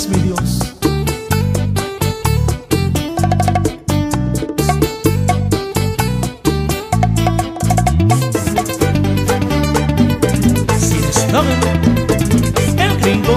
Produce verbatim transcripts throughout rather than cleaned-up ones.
Gracias, mi Dios. Sin eslogan, el gringo.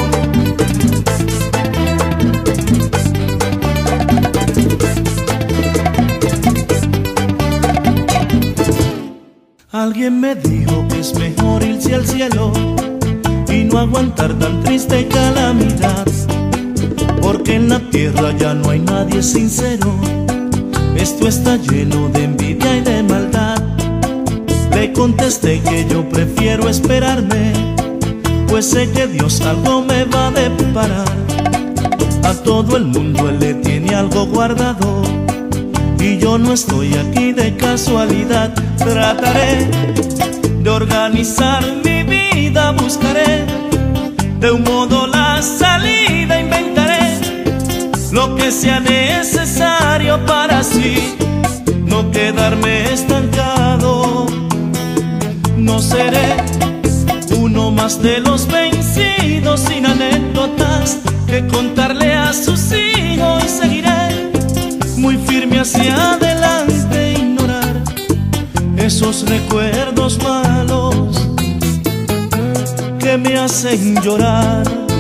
Alguien me dijo que es mejor irse al cielo y no aguantar tan triste calamidad, porque en la tierra ya no hay nadie sincero. Esto está lleno de envidia y de maldad. Le contesté que yo prefiero esperarme, pues sé que Dios algo me va a deparar. A todo el mundo Él le tiene algo guardado, y yo no estoy aquí de casualidad. Trataré de organizar mi vida, buscaré de un modo la salida, inventaré lo que sea necesario para así no quedarme estancado. No seré uno más de los vencidos, sin anécdotas que contarle a sus hijos, y seguiré muy firme hacia adelante, ignorar esos recuerdos malos que me hacen llorar.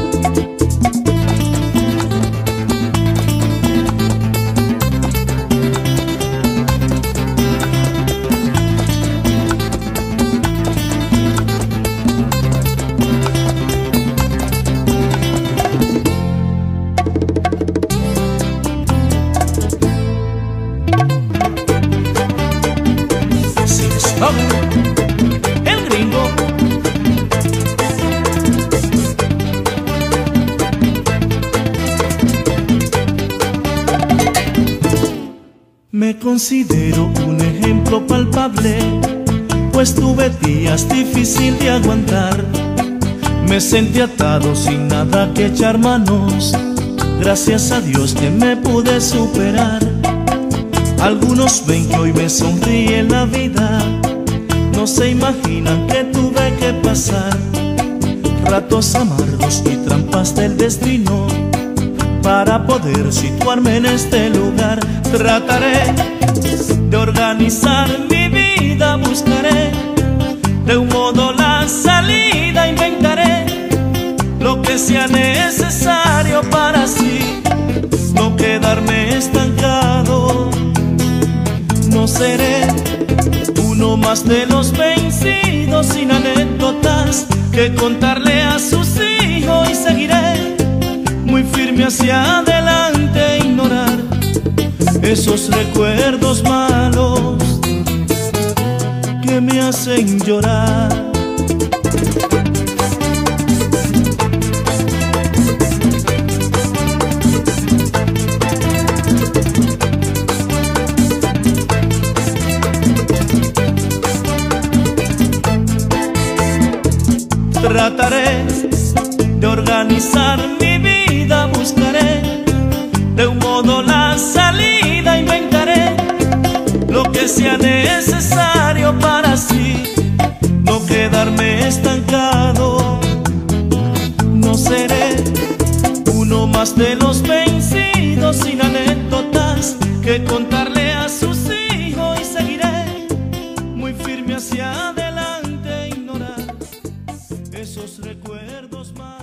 El gringo. Me considero un ejemplo palpable, pues tuve días difíciles de aguantar. Me sentí atado sin nada que echar manos, gracias a Dios que me pude superar. Algunos ven que hoy me sonríe la vida, no se imaginan que tuve que pasar ratos amargos y trampas del destino para poder situarme en este lugar. Trataré de organizar mi vida, buscaré de un modo la salida, inventaré lo que sea necesario para así no quedarme estancado. No seré uno más de los vencidos, sin anécdotas que contarle a sus hijos, y seguiré muy firme hacia adelante, ignorar esos recuerdos malos que me hacen llorar. Trataré de organizar mi vida, buscaré de un modo la salida, inventaré lo que sea necesario para así no quedarme estancado. No seré uno más de los vencidos, sin anécdotas que contarle a sus hijos, y seguiré muy firme hacia adelante, ignorar esos recuerdos más.